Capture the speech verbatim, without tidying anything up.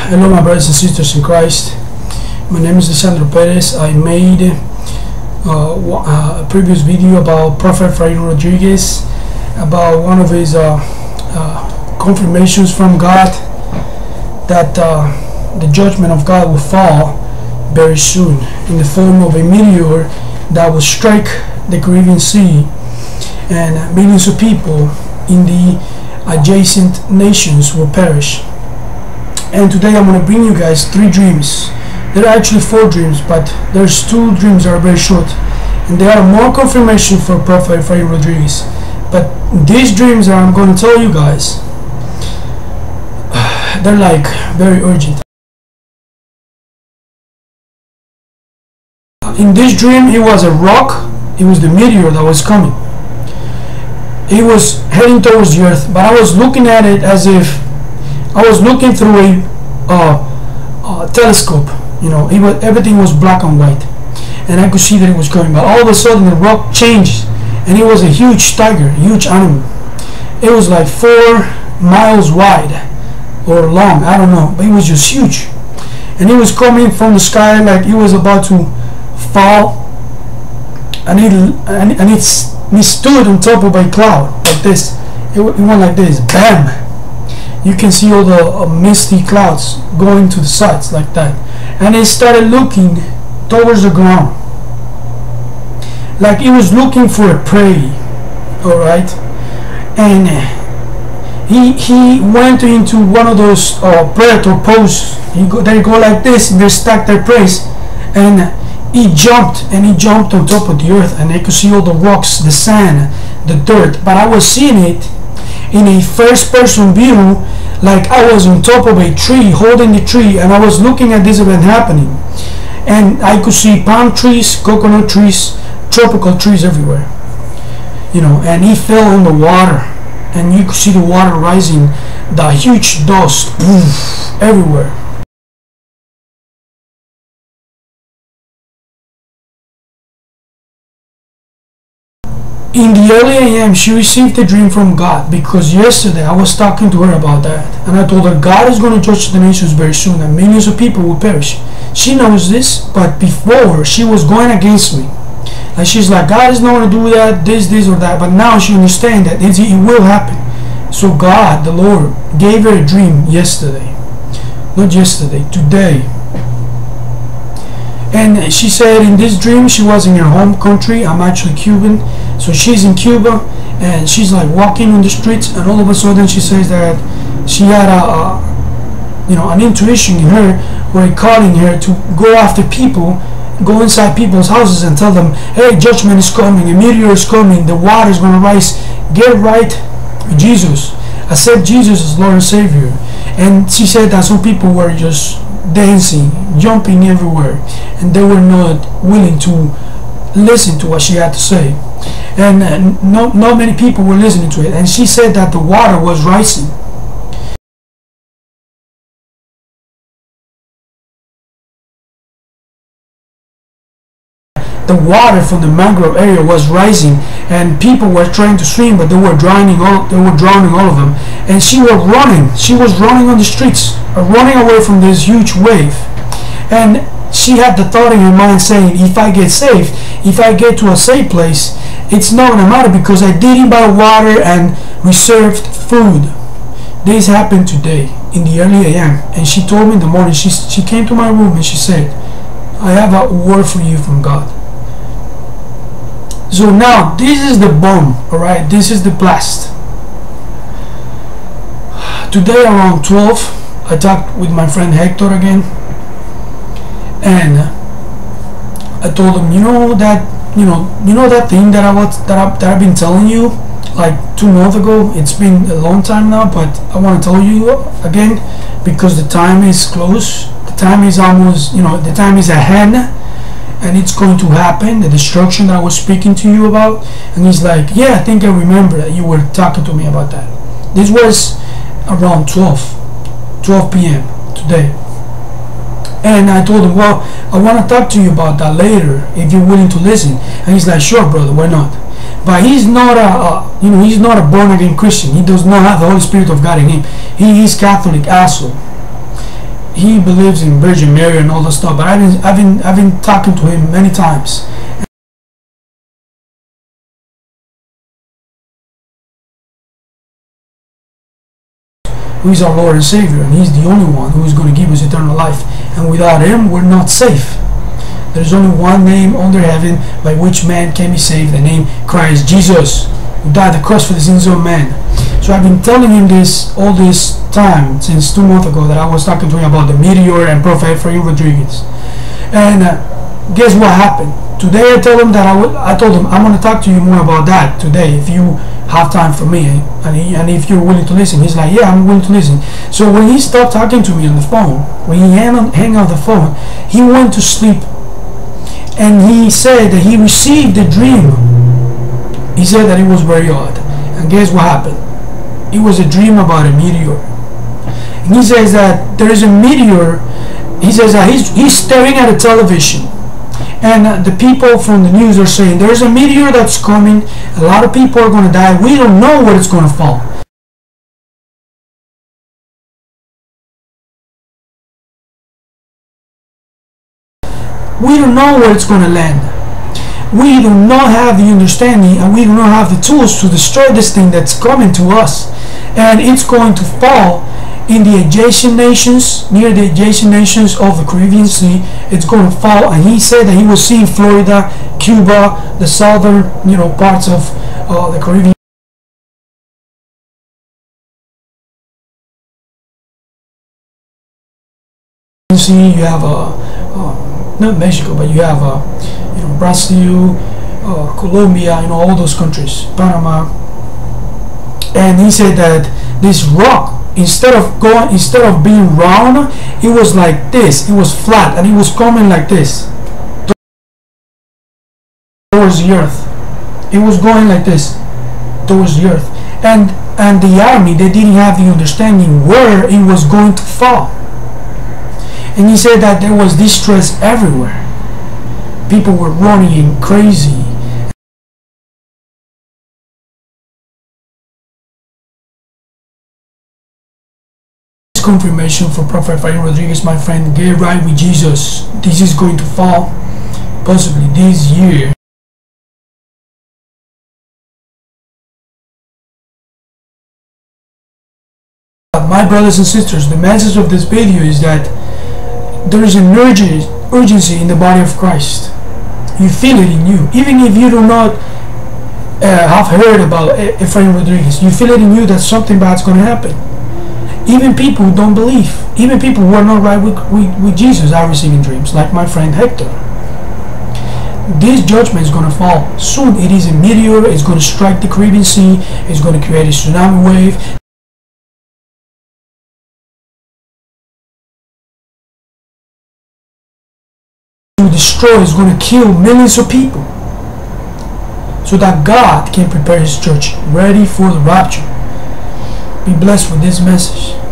Hello my brothers and sisters in Christ. My name is Lisandro Perez. I made uh, a previous video about Prophet Efrain Rodriguez, about one of his uh, uh, confirmations from God that uh, the judgment of God will fall very soon in the form of a meteor that will strike the Caribbean Sea, and millions of people in the adjacent nations will perish. And today I'm going to bring you guys three dreams. There are actually four dreams, but there's two dreams that are very short, and they are more confirmation for Prophet Efrain Rodriguez. But these dreams that I'm going to tell you guys, they're like very urgent. In this dream, it was a rock. It was the meteor that was coming. It was heading towards the earth, but I was looking at it as if I was looking through a uh, uh, telescope. You know, it was, everything was black and white, and I could see that it was coming. But all of a sudden, the rock changed, and it was a huge tiger, huge animal. It was like four miles wide or long, I don't know, but it was just huge, and it was coming from the sky like it was about to fall, and it and, and it's it stood on top of a cloud like this. It, it went like this, bam. You can see all the uh, misty clouds going to the sides like that, and it started looking towards the ground like it was looking for a prey. All right, and he he went into one of those uh, predator poses. He go, they go like this, and they stack their prey, and he jumped and he jumped on top of the earth, and I could see all the rocks, the sand, the dirt. But I was seeing it in a first person view, like I was on top of a tree holding the tree, and I was looking at this event happening, and I could see palm trees, coconut trees, tropical trees everywhere, you know. And he fell in the water, and you could see the water rising, the huge dust, poof, everywhere. In the early A M, she received a dream from God, because yesterday I was talking to her about that, and I told her God is going to judge the nations very soon, and millions of people will perish. She knows this, but before she was going against me. Like she's like, God is not going to do that, this, this, or that. But now she understands that it, it will happen. So God, the Lord, gave her a dream yesterday. Not yesterday, today. And she said in this dream she was in her home country. I'm actually Cuban, so she's in Cuba, and she's like walking on the streets, and all of a sudden she says that she had a, a you know, an intuition in her, where calling her to go after people, go inside people's houses and tell them, hey, judgment is coming, a meteor is coming, the water is going to rise, get right with Jesus, accept Jesus as Lord and Savior. And she said that some people were just dancing, jumping everywhere, and they were not willing to listen to what she had to say, and uh, not, not many people were listening to it. And she said that the water was rising. The water from the mangrove area was rising, and people were trying to swim, but they were drowning all they were drowning all of them. And she was running she was running on the streets, uh, running away from this huge wave. And she had the thought in her mind saying, if I get saved, if I get to a safe place, it's not gonna matter, because I did it by water and reserved food. This happened today in the early A M, and she told me in the morning, she, she came to my room and she said, I have a word for you from God. So now this is the bomb, alright, this is the blast. Today around twelve, I talked with my friend Hector again, and I told him, you know that, you know, you know that thing that I was that I that I've been telling you like two months ago. It's been a long time now, but I want to tell you again, because the time is close. The time is almost, you know, the time is at hand, and it's going to happen. The destruction that I was speaking to you about. And he's like, yeah, I think I remember that you were talking to me about that. This was around twelve p m today. And I told him, well, I want to talk to you about that later if you're willing to listen. And he's like, sure, brother, why not? But he's not a, a you know, he's not a born again Christian. He does not have the Holy Spirit of God in him. He is Catholic also. he believes in Virgin Mary and all that stuff. But I've been I've been I've been talking to him many times. Who is our Lord and Savior, and He's the only one who is going to give us eternal life. And without Him, we're not safe. There is only one name under heaven by which man can be saved, the name Christ Jesus, who died on the cross for the sins of man. So I've been telling him this all this time, since two months ago, that I was talking to him about the meteor and Prophet Efrain Rodriguez. And uh, guess what happened? Today I told him that I, I told him I'm going to talk to you more about that today if you have time for me, and, he, and if you're willing to listen. He's like, yeah, I'm willing to listen. So when he stopped talking to me on the phone, when he hang, hang out the phone, he went to sleep. And he said that he received a dream. He said that it was very odd. And guess what happened? It was a dream about a meteor. And he says that there is a meteor. He says that he's, he's staring at a television. And uh, the people from the news are saying there's a meteor that's coming. A lot of people are going to die. We don't know where it's going to fall. We don't know where it's going to land. We do not have the understanding, and we do not have the tools to destroy this thing that's coming to us. And it's going to fall in the adjacent nations, near the adjacent nations of the Caribbean Sea. It's going to fall. And he said that he was seeing Florida, Cuba, the southern, you know, parts of uh, the Caribbean Sea. You have a uh, uh, not Mexico, but you have uh, you know, Brazil, uh, Colombia, you know, all those countries, Panama. And he said that this rock, instead of going, instead of being round, it was like this. It was flat, and it was coming like this towards the earth. It was going like this towards the earth, and and the army, they didn't have the understanding where it was going to fall. And he said that there was distress everywhere. People were running crazy. Confirmation for Prophet Efrain Rodriguez, my friend. Get right with Jesus. This is going to fall possibly this year. My brothers and sisters, the message of this video is that there is an urgency in the body of Christ. You feel it in you, even if you do not uh, have heard about Efrain Rodriguez. You feel it in you that something bad's going to happen. Even people who don't believe, even people who are not right with, with, with Jesus are receiving dreams, like my friend Hector. This judgment is going to fall soon. It is a meteor. It's going to strike the Caribbean Sea. It's going to create a tsunami wave. To destroy, is going to kill millions of people, so that God can prepare His church ready for the rapture. Be blessed with this message.